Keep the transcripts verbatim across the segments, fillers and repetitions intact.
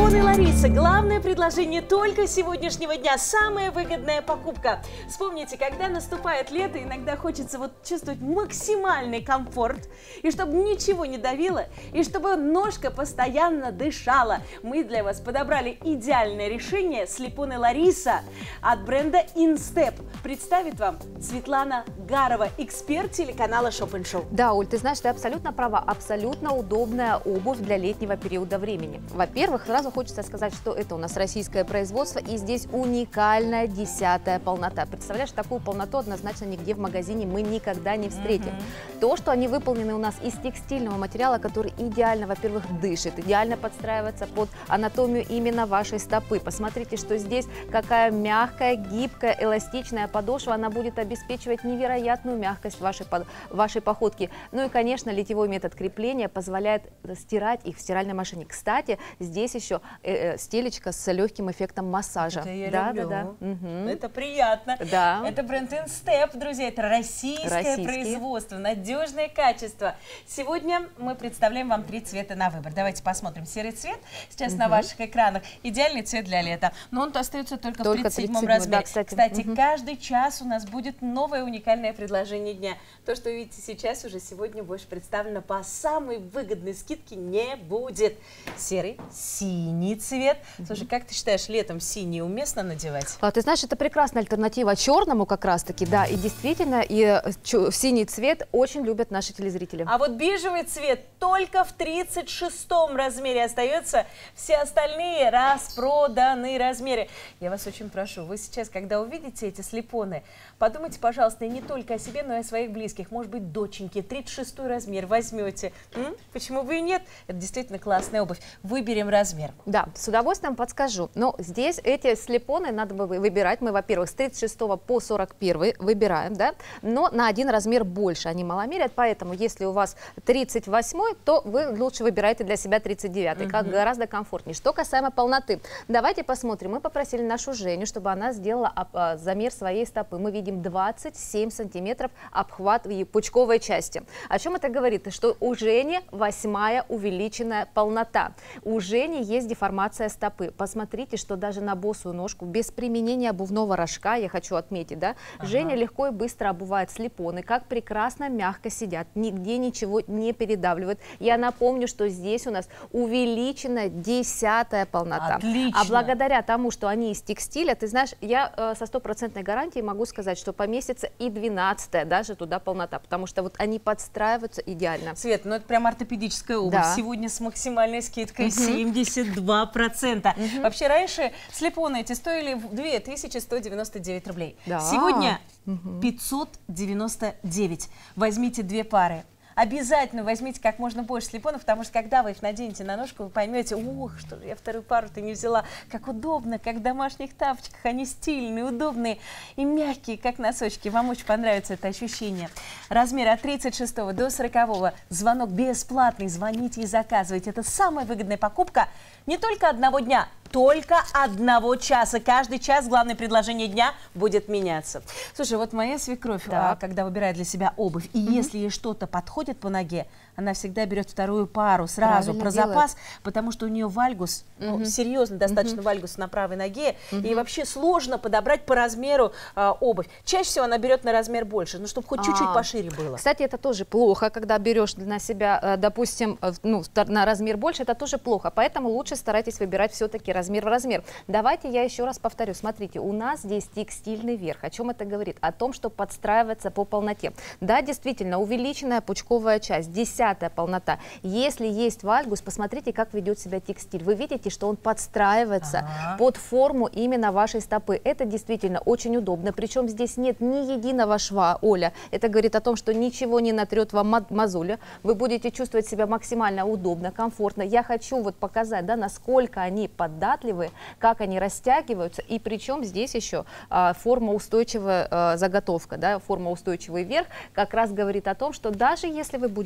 Слепоны Лариса. Главное предложение только сегодняшнего дня. Самая выгодная покупка. Вспомните, когда наступает лето, иногда хочется вот чувствовать максимальный комфорт. И чтобы ничего не давило, и чтобы ножка постоянно дышала. Мы для вас подобрали идеальное решение Слепоны Лариса от бренда Instep. Представит вам Светлана Гарова, эксперт телеканала Shop and Show. Да, Оль, ты знаешь, ты абсолютно права. Абсолютно удобная обувь для летнего периода времени. Во-первых, сразу хочется сказать, что это у нас российское производство, и здесь уникальная десятая полнота. Представляешь, такую полноту однозначно нигде в магазине мы никогда не встретим. Mm-hmm. То, что они выполнены у нас из текстильного материала, который идеально, во-первых, дышит, идеально подстраивается под анатомию именно вашей стопы. Посмотрите, что здесь какая мягкая, гибкая, эластичная подошва. Она будет обеспечивать невероятную мягкость вашей, вашей походки. Ну и, конечно, литьевой метод крепления позволяет стирать их в стиральной машине. Кстати, здесь еще э, э, стелечка с легким эффектом массажа. Это я да, люблю. Да, да. Угу. Это приятно. Да. Это бренд Instep, друзья. Это российское Российские. производство, надежное качество. Сегодня мы представляем вам три цвета на выбор. Давайте посмотрим. Серый цвет сейчас угу. на ваших экранах. Идеальный цвет для лета. Но он остается только, только в тридцать седьмом размере. Да, кстати, кстати угу. каждый час у нас будет новое уникальное предложение дня. То, что вы видите сейчас, уже сегодня больше представлено по самой выгодной скидке не будет. Серый, синий цвет. Слушай, как ты считаешь, летом синий уместно надевать? А, ты знаешь, это прекрасная альтернатива черному как раз-таки, да, и действительно, и синий цвет очень любят наши телезрители. А вот бежевый цвет только в тридцать шестом размере остается, все остальные распроданы размеры. Я вас очень прошу, вы сейчас, когда увидите эти слепоны, подумайте, пожалуйста, и не только о себе, но и о своих близких. Может быть, доченьки, тридцать шестой размер возьмете. М? Почему бы и нет? Это действительно классная обувь. Выберем размер. Да, с удовольствием подскажу. Но здесь эти слепоны надо бы выбирать. Мы, во-первых, с тридцать шестого по сорок первый выбираем, да, но на один размер больше они маломерят, поэтому если у вас тридцать восьмой, то вы лучше выбираете для себя тридцать девятый, как гораздо комфортнее. Что касаемо полноты, давайте посмотрим. Мы попросили нашу Женю, чтобы она сделала замер своей стопы. Мы видим двадцать семь сантиметров обхват в пучковой части. О чем это говорит? Что у Жени восьмая увеличенная полнота. У Жени есть деформация стопы. Посмотрите, что даже на босую ножку без применения обувного рожка, я хочу отметить, да, ага. Женя легко и быстро обувает слепоны, как прекрасно мягко сидят, нигде ничего не передавливают. Я напомню, что здесь у нас увеличенная десятая полнота. Отлично. А благодаря тому, что они из текстиля, ты знаешь, я э, со стопроцентной гарантией могу сказать, что поместится и двенадцатая даже туда полнота, потому что вот они подстраиваются идеально. Свет, ну это прям ортопедическая обувь. Да. Сегодня с максимальной скидкой угу. семьдесят два процента. Угу. Вообще раньше слепоны эти стоили две тысячи сто девяносто девять рублей. Да. Сегодня угу. пятьсот девяносто девять. Возьмите две пары. Обязательно возьмите как можно больше слепонов, потому что когда вы их наденете на ножку, вы поймете, ух, что же я вторую пару-то не взяла. Как удобно, как в домашних тапочках, они стильные, удобные и мягкие, как носочки. Вам очень понравится это ощущение. Размер от тридцать шестого до сорокового. Звонок бесплатный, звоните и заказывайте. Это самая выгодная покупка не только одного дня, только одного часа. Каждый час главное предложение дня будет меняться. Слушай, вот моя свекровь, а, когда выбирает для себя обувь, и mm-hmm. если ей что-то подходит по ноге, она всегда берет вторую пару сразу. Правильно про делает. Запас, потому что у нее вальгус, mm-hmm. ну, серьезно достаточно mm-hmm. вальгус на правой ноге, mm-hmm. и вообще сложно подобрать по размеру а, обувь. Чаще всего она берет на размер больше, ну, чтобы хоть а, чуть-чуть пошире было. Кстати, это тоже плохо, когда берешь на себя, допустим, ну, на размер больше, это тоже плохо, поэтому лучше старайтесь выбирать все-таки размер в размер. Давайте я еще раз повторю. Смотрите, у нас здесь текстильный верх. О чем это говорит? О том, что подстраивается по полноте. Да, действительно, увеличенная пучковая часть, десятая полнота. Если есть вальгус, посмотрите, как ведет себя текстиль. Вы видите, что он подстраивается ага. под форму именно вашей стопы. Это действительно очень удобно. Причем здесь нет ни единого шва, Оля. Это говорит о том, что ничего не натрет вам мозоля. Вы будете чувствовать себя максимально удобно, комфортно. Я хочу вот показать, да, насколько они податливы, как они растягиваются, и причем здесь еще а, форма устойчивая а, заготовка, да, форма устойчивый верх, как раз говорит о том, что даже если вы будете их стирать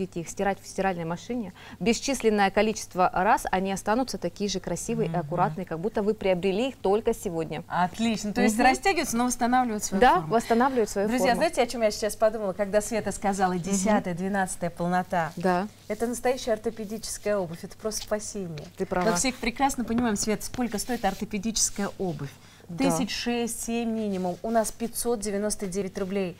постирать в стиральной машине, бесчисленное количество раз они останутся такие же красивые mm-hmm. и аккуратные, как будто вы приобрели их только сегодня. Отлично. То есть mm-hmm. растягиваются, но восстанавливают свою да, форму. Да, восстанавливают свою Друзья, форму. знаете, о чем я сейчас подумала, когда Света сказала десятая, двенадцатая полнота? Да. Это настоящая ортопедическая обувь, это просто спасение. Ты права. Мы все прекрасно понимаем, Свет, сколько стоит ортопедическая обувь. Тысяч шесть-семь минимум, у нас пятьсот девяносто девять рублей.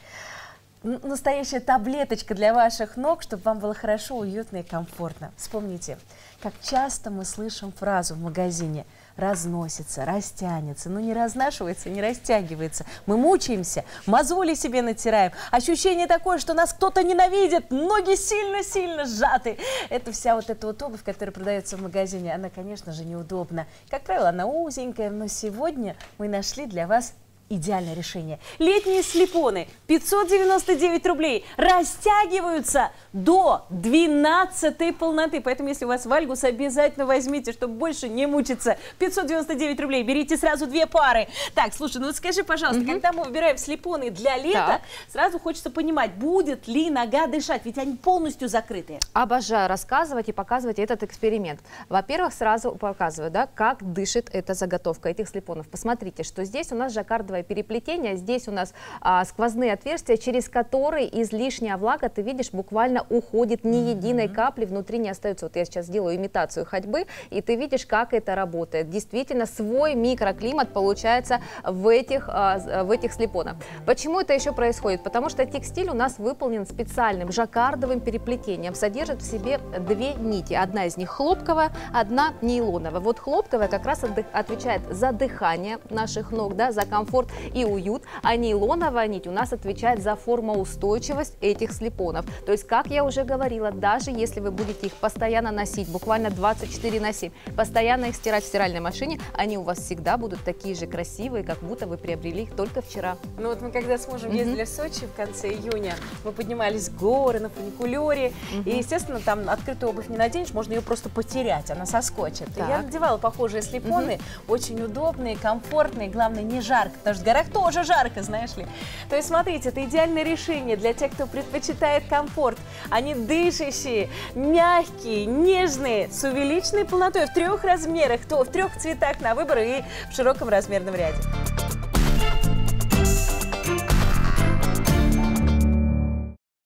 Настоящая таблеточка для ваших ног, чтобы вам было хорошо, уютно и комфортно. Вспомните, как часто мы слышим фразу в магазине: разносится, растянется, но не разнашивается, не растягивается. Мы мучаемся, мозоли себе натираем. Ощущение такое, что нас кто-то ненавидит, ноги сильно-сильно сжаты. Это вся вот эта вот обувь, которая продается в магазине, она, конечно же, неудобна. Как правило, она узенькая, но сегодня мы нашли для вас идеальное решение. Летние слепоны пятьсот девяносто девять рублей растягиваются до двенадцатой полноты. Поэтому, если у вас вальгус, обязательно возьмите, чтобы больше не мучиться. пятьсот девяносто девять рублей. Берите сразу две пары. Так, слушай, ну вот скажи, пожалуйста, угу. когда мы выбираем слепоны для лета, так. сразу хочется понимать, будет ли нога дышать, ведь они полностью закрытые. Обожаю рассказывать и показывать этот эксперимент. Во-первых, сразу показываю, да, как дышит эта заготовка этих слепонов. Посмотрите, что здесь у нас жаккардовое переплетение, здесь у нас а, сквозные отверстия, через которые излишняя влага, ты видишь, буквально уходит, ни mm-hmm. единой капли внутри не остается. Вот я сейчас делаю имитацию ходьбы, и ты видишь, как это работает. Действительно, свой микроклимат получается в этих, а, в этих слепонах. Почему это еще происходит? Потому что текстиль у нас выполнен специальным жаккардовым переплетением, содержит в себе две нити. Одна из них хлопковая, одна нейлоновая. Вот хлопковая как раз отвечает за дыхание наших ног, да, за комфорт и уют, а нейлоновая нить у нас отвечает за формоустойчивость этих слепонов. То есть, как я уже говорила, даже если вы будете их постоянно носить, буквально двадцать четыре на семь, постоянно их стирать в стиральной машине, они у вас всегда будут такие же красивые, как будто вы приобрели их только вчера. Ну вот мы когда с мужем ездили mm-hmm. в Сочи в конце июня, мы поднимались в горы на фуникулере, mm-hmm. и, естественно, там открытую обувь не наденешь, можно ее просто потерять, она соскочит. И я надевала похожие слепоны, mm-hmm. очень удобные, комфортные, главное, не жарко, потому что в горах тоже жарко, знаешь ли. То есть, смотрите, это идеальное решение для тех, кто предпочитает комфорт. Они дышащие, мягкие, нежные, с увеличенной полнотой в трех размерах, то в трех цветах на выбор и в широком размерном ряде.